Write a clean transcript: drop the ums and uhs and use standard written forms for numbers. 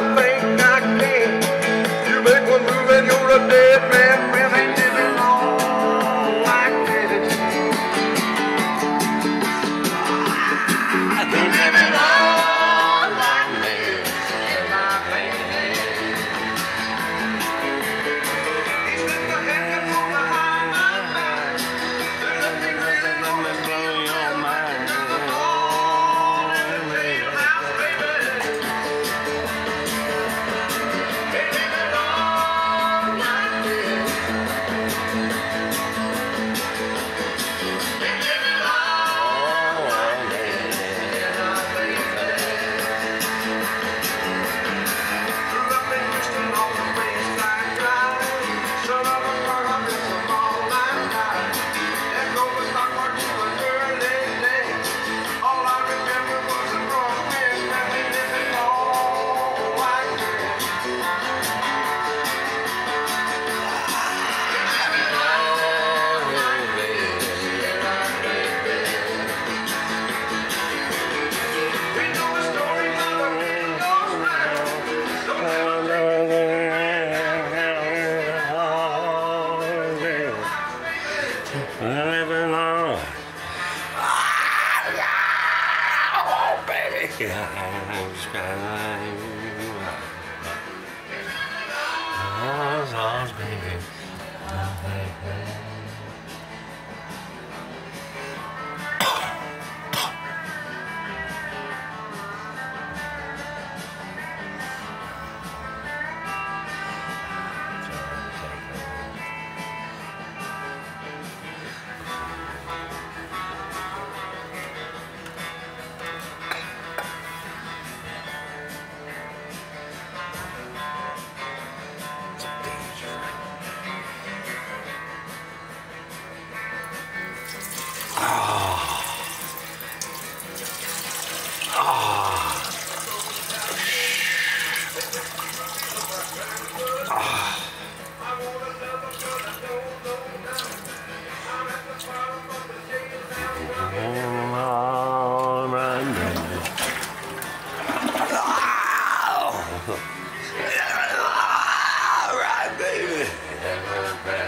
think I can. You make one move and you're a dead man. Friend ain't living long like this. I've been living long like this in my baby. He's been the head from behind my back. There's nothing really gonna blow your mind. Living on. Oh, baby. All right, baby.